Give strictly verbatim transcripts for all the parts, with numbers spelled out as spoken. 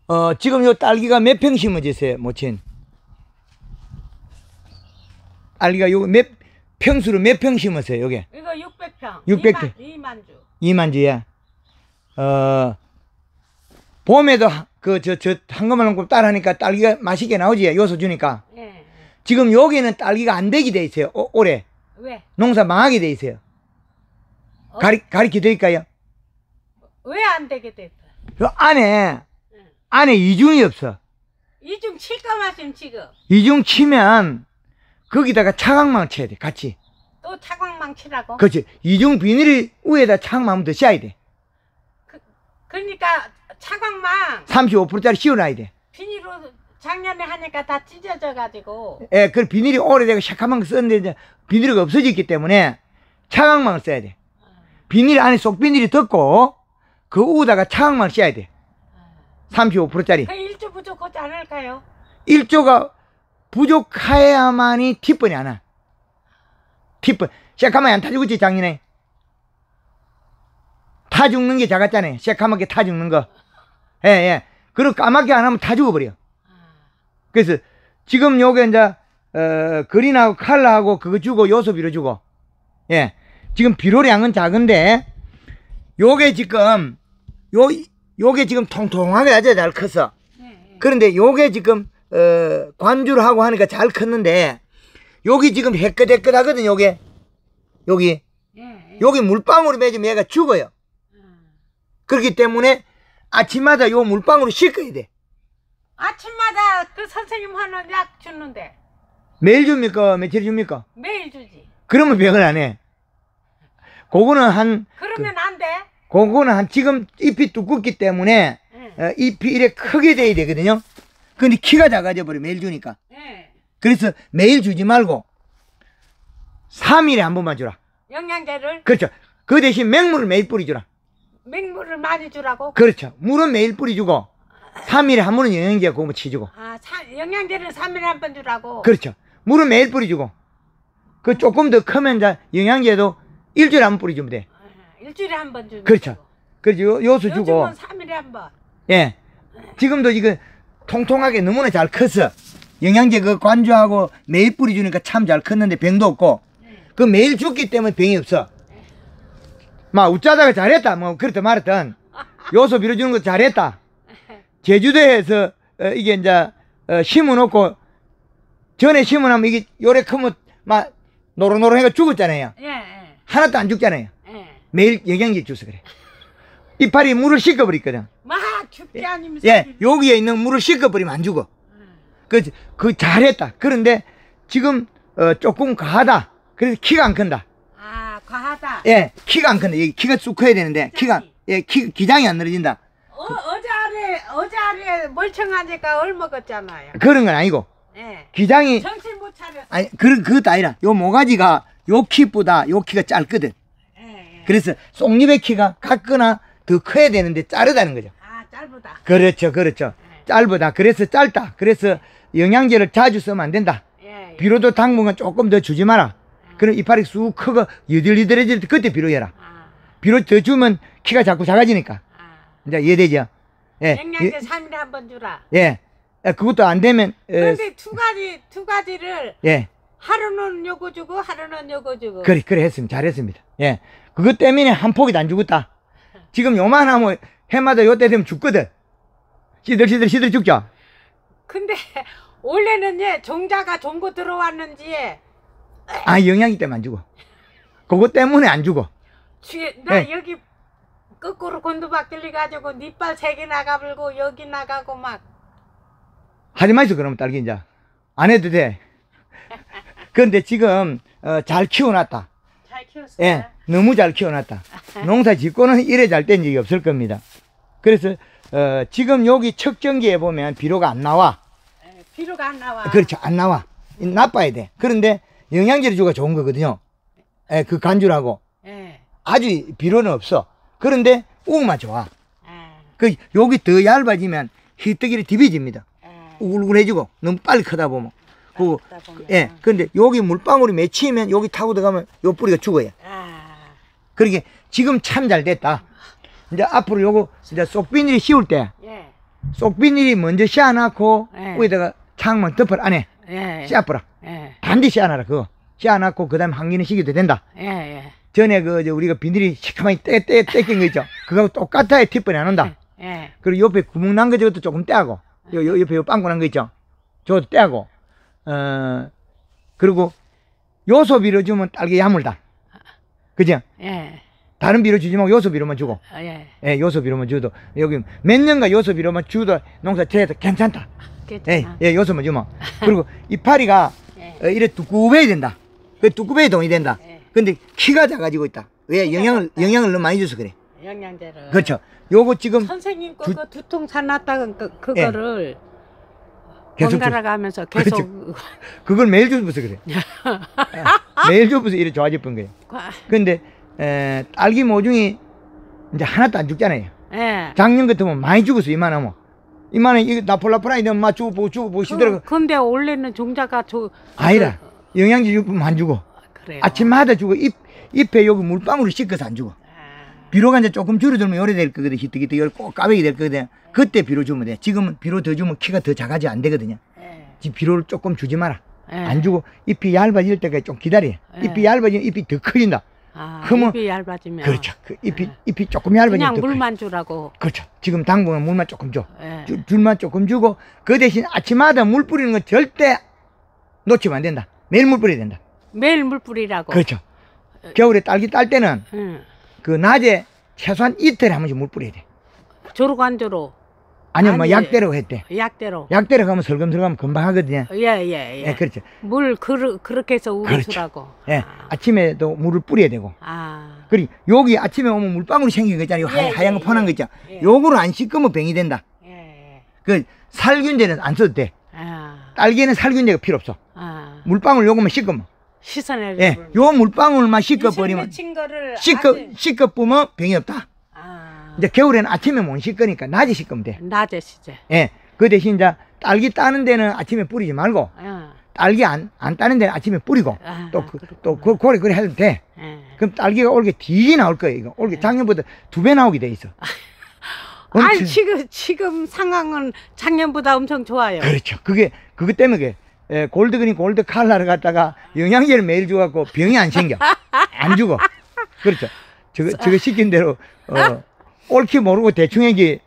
어, 지금 요 딸기가 몇 평 심어졌어요, 모친? 딸기가 요 몇, 평수로 몇 평 심었어요, 요게? 이거 육백 평. 육백 평. 이만 주. 이만 주에. 어, 봄에도 그, 저, 저, 한꺼번에 따라하니까 딸기가 맛있게 나오지, 요소 주니까. 예. 지금 여기는 딸기가 안 되게 돼 있어요, 오, 올해. 왜? 농사 망하게 돼 있어요. 어? 가리, 가리키 드릴까요? 왜 안 되게 됐어? 요 안에, 응. 안에 이중이 없어. 이중 칠까 마심 지금. 이중 치면, 거기다가 차광망 쳐야 돼, 같이. 또 차광망 치라고? 그렇지. 이중 비닐을 위에다 차광망 더 씌워야 돼. 그, 그러니까 차광망 삼십오 퍼센트짜리 씌워놔야 돼. 비닐로 작년에 하니까 다 찢어져 가지고. 예, 그 비닐이 오래되고 샤카만 썼는데 이제 비닐이 없어졌기 때문에 차광망을 써야 돼. 비닐 안에 속 비닐이 덮고 그 위에다가 차광망을 씌워야 돼. 삼십오 퍼센트짜리. 그 일조 부족하지 않을까요? 일조가 부족해야만이 티번이 안 와. 티번. 샤카만이 안 타주고 있지, 작년에. 타 죽는 게 작았잖아요. 새까맣게 타 죽는 거. 예, 예. 그리고 까맣게 안 하면 타 죽어버려. 그래서 지금 요게 이제, 어, 그린하고 칼라하고 그거 주고 요소 비료 주고. 예. 지금 비료량은 작은데, 요게 지금, 요, 요게 지금 통통하게 아주 잘 컸어. 그런데 요게 지금, 어, 관주를 하고 하니까 잘 컸는데, 여기 지금 해끗해끗 하거든, 요게. 여기. 여기 물방울이 맺으면 얘가 죽어요. 그렇기 때문에 아침마다 요 물방울을 씻어야 돼. 아침마다 그 선생님 하는 약 주는데. 매일 줍니까? 며칠 줍니까? 매일 주지. 그러면 병을 안 해. 그거는 한. 그러면 그, 안 돼? 그거는 한 지금 잎이 두껍기 때문에 응. 어, 잎이 이렇게 크게 돼야 되거든요. 근데 키가 작아져 버려, 매일 주니까. 네. 그래서 매일 주지 말고 삼 일에 한 번만 주라. 영양제를? 그렇죠. 그 대신 맹물을 매일 뿌리주라. 맹물을 많이 주라고? 그렇죠. 물은 매일 뿌리주고 삼 일에 한 번은 영양제 그거 치주고. 아, 사, 영양제를 삼 일에 한 번 주라고? 그렇죠. 물은 매일 뿌리주고 그 조금 더 크면 이제 영양제도 일주일에 한 번 뿌리주면 돼. 아, 일주일에 한 번 주고. 그렇죠. 그래서 요, 요수 주고. 요즘은 삼 일에 한 번. 예. 지금도 이거 통통하게 너무나 잘 컸어. 영양제 그 관주하고 매일 뿌리주니까 참 잘 컸는데 병도 없고. 네. 그 매일 줬기 때문에 병이 없어. 네. 막 웃자다가 잘했다 뭐 그렇다 말했던 요소 빌어주는 거 잘했다. 제주도에서 어, 이게 이제 어, 심어놓고 전에 심어놓으면 이게 요래 크면 막 노릇노릇해가 죽었잖아요. 예, 예. 하나도 안 죽잖아요. 예. 매일 영양제 주서 그래. 이파리 물을 씻어버리거든. 막 죽지 아니면. 예, 여기에 있는 물을 씻어버리면 안 죽어. 음. 그, 그 잘했다. 그런데 지금 어, 조금 과하다. 그래서 키가 안 큰다. 아, 과하다. 예, 키가 안 큰다. 여기 키가 쑥 커야 되는데 기장이. 키가 예, 키 기장이 안 늘어진다. 어, 어제 아래 어제 아래 멀쩡하니까 얼먹었잖아요. 그런 건 아니고. 예. 기장이 정신 못 차렸어. 아니, 그 그것도 아니라 요 모가지가 요 키보다 요 키가 짧거든. 예, 예. 그래서 쏙잎의 키가 같거나 더 커야 되는데 자르다는 거죠. 아, 짧다. 그렇죠, 그렇죠. 예. 짧다. 그래서 짧다. 그래서 영양제를 자주 쓰면 안 된다. 예, 예. 비료도 당분간 조금 더 주지 마라. 예. 그럼 이파리 쑥 크고 여들여들해질 때 그때 비료해라. 아. 비료 더 주면 키가 자꾸 작아지니까. 아. 이제 이해되죠? 예. 영양제 삼 일에 한 번 주라. 예. 그것도 안 되면. 그런데 에, 두 가지, 두 가지를. 예. 하루는 요거 주고, 하루는 요거 주고. 그래, 그래, 했습니다. 잘했습니다. 예. 그것 때문에 한 폭이 안 죽었다. 지금 요만하면 해마다 요때 되면 죽거든. 시들시들 시들 죽죠. 근데 원래는 예 종자가 좋은 거 들어왔는지 아 영양이 때문에 안 죽어. 그것 때문에 안 죽어. 뒤에 나 예. 여기 거꾸로 곤두박질리 가지고 니빨 세 개 나가불고 여기 나가고 막 하지 마이소. 그러면 딸기 이제 안 해도 돼. 그런데 지금 어, 잘 키워놨다. 잘 키웠어요? 예, 너무 잘 키워놨다. 농사 짓고는 이래 잘 된 적이 없을 겁니다. 그래서 어, 지금 여기 척전기에 보면 비료가 안 나와. 에, 비료가 안 나와. 그렇죠, 안 나와. 나빠야 돼. 그런데 영양제를 주가 좋은 거거든요. 예, 그 간주라고. 에. 아주 비료는 없어. 그런데 우만 좋아. 에. 그 여기 더 얇아지면 희떡이를 디비집니다. 우글우글해지고 너무 빨리 크다 보면. 그, 예. 근데 여기 물방울이 맺히면 여기 타고 들어가면 요 뿌리가 죽어요. 아. 그러게 지금 참 잘 됐다. 이제 앞으로 요거 이제 쏙비닐이 씌울 때, 예. 속 비닐이 먼저 씌워놓고 예. 위에다가 창문 덮을 안에 예. 씌워버라. 예. 반드시 씌워놔라 그거. 씌워놓고 그 다음에 환기는 시켜도 된다. 예. 예. 전에 그 저 우리가 비닐이 시커멓게 떼, 떼, 떼낀 거 있죠. 그거하고 똑같아야 티번이 안 온다. 예. 그리고 옆에 구멍 난 거 저것도 조금 떼하고 요, 요 옆에 요 빵꾸 난 거 있죠. 저것도 떼하고 어 그리고 요소 비료 주면 딸기 야물다. 그죠? 예. 다른 비료 주지 말고 요소 비료만 주고 예. 예, 요소 비료만 줘도 여기 몇 년간 요소 비료만 주도 농사 지어도 괜찮다. 예, 괜찮아. 예, 요소만 주면. 그리고 이파리가 예. 어, 이래 두꺼워야 된다. 그 두꺼워야 동이 된다. 예. 근데 키가 작아지고 있다. 왜? 키가 영양을 작다. 영양을 너무 많이 줘서 그래. 영양제를. 그렇죠. 요거 지금 선생님 두- 거그 두통 사놨다가 그, 그거를 계속 번갈아 가면서 계속 그걸 매일 줘서 그래. 예, 매일 줘서 이래 좋아질 뻔 거예요. 과- 근데 에, 딸기 모종이 이제 하나도 안 죽잖아요. 예. 작년 같으면 많이 죽었어. 이만하면 이만해 이거 나폴라포라 이런 막 주고 보고 주고 보고 시더라고. 그, 근데 원래는 종자가 저 아니라 그, 영양제 주면 안 주고 그래요. 아침마다 주고 잎 잎에 여기 물방울을 씻어서 안 주고. 아, 비료가 이제 조금 줄어들면 오래될 거거든. 히트기트 열 꼭 까베기 될 거거든. 그때 비료 주면 돼. 지금은 비료 더 주면 키가 더 작아지 안 되거든요. 예. 지금 비료를 조금 주지 마라. 예. 안 주고 잎이 얇아질 때까지 좀 기다려. 예. 잎이 얇아지면 잎이 더 커진다. 아, 그러면- 잎이 얇아지면 그렇죠. 그 잎이 예. 잎이 조금 얇아지면 그냥 더 커. 물만 주라고. 그렇죠. 지금 당분간 물만 조금 줘. 예. 주, 줄만 조금 주고 그 대신 아침마다 물 뿌리는 건 절대 놓치면 안 된다. 매일 물 뿌려야 된다. 매일 물 뿌리라고. 그렇죠. 겨울에 딸기 딸 때는 응. 그 낮에 최소한 이틀에 한 번씩 물 뿌려야 돼. 조르고 안 조르. 아니면 뭐 아니, 약대로 했대. 약대로. 약대로 가면 설금설금 금방 하거든요. 예예 예. 예, 그렇죠. 물 그르, 그렇게 해서 그렇죠. 우수라고. 예, 아침에도 물을 뿌려야 되고. 아. 그리고 여기 아침에 오면 물방울이 생긴 거 있잖아요. 요 예, 하- 하얀 거 예, 퍼난 거 예. 있잖아. 예. 요거를 안 씻으면 병이 된다. 예. 그 살균제는 안 써도 돼. 아. 딸기에는 살균제가 필요 없어. 아. 물방울 요거만 씻으면. 씻어내려. 예, 요 물방울만 씻어버리면 친 거를 씻어 아직- 씻어보면 병이 없다. 아. 이제 겨울에는 아침에 못 씻으니까 낮에 씻으면 돼. 낮에 시제. 예, 그 대신 이제 딸기 따는 데는 아침에 뿌리지 말고 아. 딸기 안, 안 따는 데는 아침에 뿌리고 아, 또, 그, 그렇구나. 또 그, 고래 그래 해도 돼. 예. 그럼 딸기가 올게 뒤게 나올 거예요. 이거 올게 작년보다 두 배 나오게 돼 있어. 아니 엄청- 지금 지금 상황은 작년보다 엄청 좋아요. 그렇죠. 그게 그것 때문에 그게, 예, 골드그린 골드 칼라를 갖다가 영양제를 매일 줘갖고 병이 안 생겨. 안 죽어. 그렇죠. 저거 저거 시킨 대로 어, 옳게 모르고 대충 얘기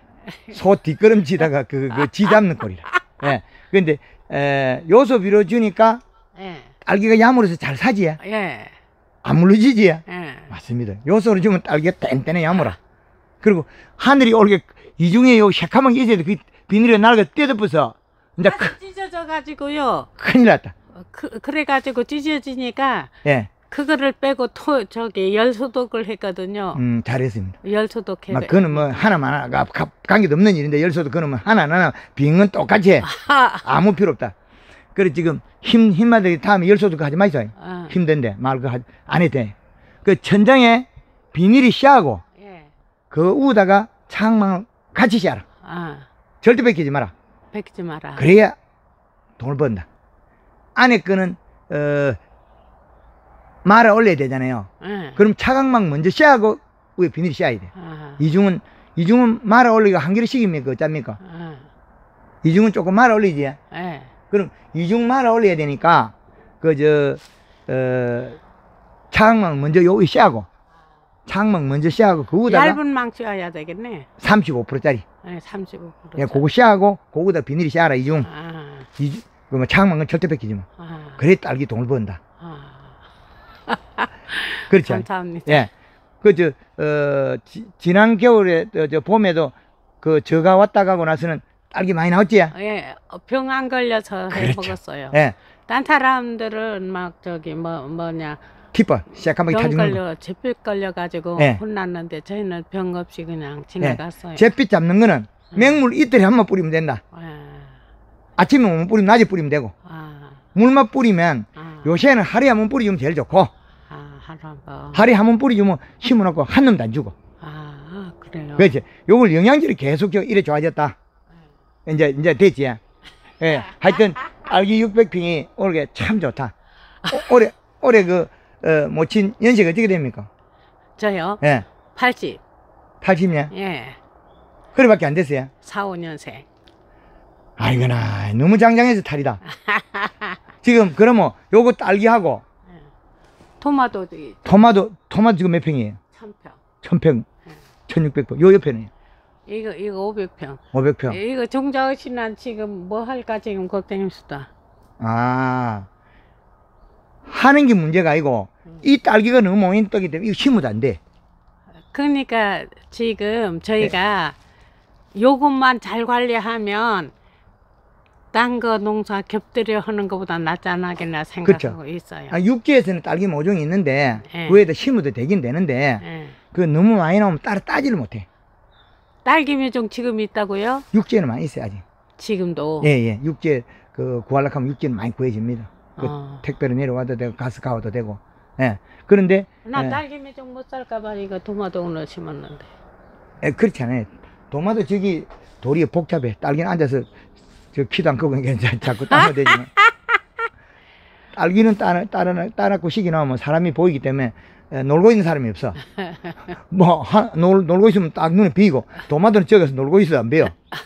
소 뒷걸음치다가 그, 그 지 잡는 꼴이라. 예. 근데 에, 요소 비료 주니까 예. 딸기가 야물어서 잘 사지. 예. 안 물러지지. 예. 맞습니다. 요소를 주면 딸기가 땡땡해 야물어. 그리고 하늘이 올게 이 중에 요 새카만 게 있어야 돼. 그 비닐에 날가 떼덮어서 이제 아주 크, 찢어져 가지고요. 큰일 났다. 그, 그래 가지고 찢어지니까 예. 그거를 빼고 토 저기 열 소독을 했거든요. 음, 잘했습니다. 열 소독해. 막 그거는 뭐 하나만 하나 가- 관계도 없는 일인데 열소도 그거는 뭐 하나 하나 빙은 똑같이 해. 아, 아무 필요 없다. 그래 지금 힘 힘마들이 다음에 열소도 하지 마이소. 아. 힘든데 말 그 안 해도 돼. 그 천장에 비닐이 씌하고 예. 그 위에다가 창망을 같이 씌하라. 아. 절대 벗기지 마라. 베끼지 마라. 그래야 돈을 번다. 안에 거는 어 말아 올려야 되잖아요. 예. 그럼 차광망 먼저 씌하고 위에 비닐 씌어야 돼. 아. 이중은 이중은 말아 올리기가 한 그릇씩입니까? 어쩝니까? 아. 이중은 조금 말아 올리지. 예. 그럼 이중 말아 올려야 되니까 그 저 어 차광망 먼저 여기 씌하고 창망 먼저 씌하고 그 위에다가 얇은 망 씌워야 되겠네. 삼십오 퍼센트짜리 예, 삼십오 퍼센트. 예, 그거 씌하고 그거다 비닐이 씌하라 이중. 아. 이중 그뭐 창망은 절대 뺏기지 마. 아. 그래 딸기 돈을 번다. 아. 그렇지. 감사합니다. 예. 그, 저, 어, 지, 지난 겨울에, 저, 저, 봄에도 그 저가 왔다 가고 나서는 딸기 많이 나왔지? 예, 병 안 걸려서 해 그렇죠. 먹었어요. 예. 딴 사람들은 막 저기 뭐 뭐냐 티퍼, 시작하면 병 타주는 거. 걸려 제빛 걸려 가지고 예. 혼났는데 저희는 병 없이 그냥 지나갔어요. 잿빛 잡는 거는 맹물 이틀에 한 번 뿌리면 된다. 예. 아침에 못 뿌리면 낮에 뿌리면 되고. 아, 물만 뿌리면 아, 요새는 하루에 한 번 뿌리주면 제일 좋고, 아, 하루 한번. 하루에 한 번 뿌리주면 심어놓고 한 놈도 안 주고. 아, 그래요. 그렇지. 요걸 영양제를 계속 저 이래 좋아졌다. 이제, 이제 됐지. 예. 하여튼, 딸기 육백 평이 올해 참 좋다. 오- 올해, 올해 그, 어, 모친 연세가 어떻게 됩니까? 저요. 예. 팔십. 팔십 년? 예. 그래밖에 안 됐어요. 사, 오 년생. 아이고나 너무 장장해서 탈이다. 지금 그러면 요거 딸기하고 토마토도 있- 토마토 토마토 지금 몇 평이에요? 천 평. 천 평, 천육백 평. 요 옆에는 이거 이거 오백 평. 오백 평. 이거 종자없이 난 지금 뭐 할까 지금 걱정입니다. 아 하는 게 문제가 아니고 이 딸기가 너무 모인 떡이기 때문에 이거 심어도 안 돼. 그러니까 지금 저희가 요것만 잘 관리하면 딴 거 농사 겹들여 하는 것보다 낫지 않겠나 생각하고 있어요. 아, 육지에서는 딸기 모종이 있는데 예. 그 위에다 심어도 되긴 되는데 예. 그 너무 많이 나오면 따로 따지를 못해. 딸기 묘종 지금 있다고요? 육지에는 많이 있어요 아직. 지금도. 예예. 육지에 그 구하려고 하면 육지는 많이 구해집니다. 그 어. 택배로 내려와도 되고 가스 가와도 되고. 예. 그런데 나 예. 딸기 묘종 못 살까봐 이거 도마동으로 심었는데. 예, 그렇지 않아요. 도마도 저기 돌이 복잡해. 딸기는 앉아서 저 키도 안 크고 이게 자꾸 따면 되지만 딸기는 따, 따라, 따라고 시기 나오면 사람이 보이기 때문에 에, 놀고 있는 사람이 없어. 뭐 하, 놀, 놀고 있으면 딱 눈에 비이고 도마도는 저기서 놀고 있어도 안 배요.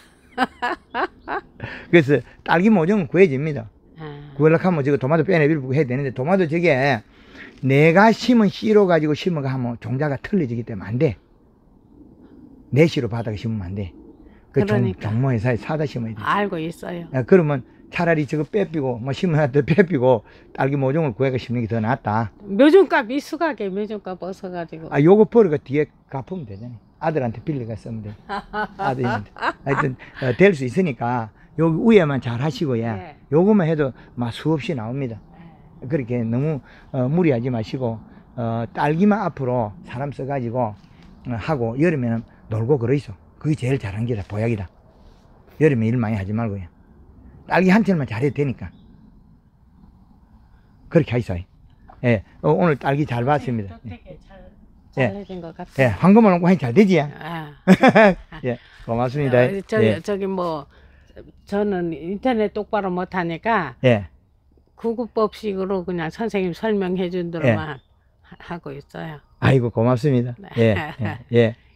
그래서 딸기 모종은 구해집니다. 아. 구하려고 하면 저거 도마도 빼내밀고 해야 되는데 도마도 저게 내가 심은 씨로 가지고 심어가 하면 종자가 틀려지기 때문에 안 돼. 내 씨로 바닥에 심으면 안 돼. 그 그러니까. 종, 종모회사에 사다 심어야 돼. 알고 있어요. 아, 그러면 차라리 저거 빼삐고 뭐 심어놨다 빼삐고 딸기 모종을 구해가 심는 게 더 낫다. 묘종값 이수가게 묘종값 얻어가지고. 아 요거 버리고 뒤에 갚으면 되잖아요. 아들한테 빌려가 쓰면 돼. 아들한테. 하여튼 어, 될 수 있으니까 여기 위에만 잘 하시고요. 네. 요거만 해도 막 수없이 나옵니다. 그렇게 너무 어, 무리하지 마시고 어, 딸기만 앞으로 사람 써가지고 어, 하고 여름에는 놀고 그러이소. 그게 제일 잘한 게다 보약이다. 여름에 일 많이 하지 말고요. 딸기 한 철만 잘해도 되니까 그렇게 하이소. 예, 어, 오늘 딸기 잘 봤습니다. 예, 되게 잘, 예. 잘해준 것 같아요. 예, 황금을 놓고 하니 잘 되지? 아. 예, 고맙습니다. 어, 저기, 예, 저기 뭐 저는 인터넷 똑바로 못하니까 예. 구구법식으로 그냥 선생님 설명해 준 대로만 하- 하고 있어요. 아이고 고맙습니다. 예, 예, 예.